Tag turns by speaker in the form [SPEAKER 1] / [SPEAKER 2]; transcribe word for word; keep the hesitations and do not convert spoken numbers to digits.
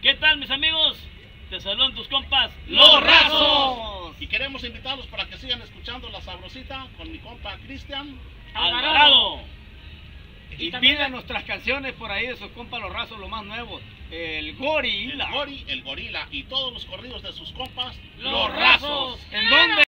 [SPEAKER 1] ¿Qué tal, mis amigos? Te saludan tus compas,
[SPEAKER 2] Los Razos. Y queremos invitarlos para que sigan escuchando La Sabrosita con mi compa Cristian
[SPEAKER 1] Alvarado.
[SPEAKER 3] Y pidan nuestras canciones por ahí de sus compas Los Razos, lo más nuevo. El Gorila.
[SPEAKER 2] El Gori, el Gorila y todos los corridos de sus compas
[SPEAKER 1] Los Razos.
[SPEAKER 3] ¿En dónde?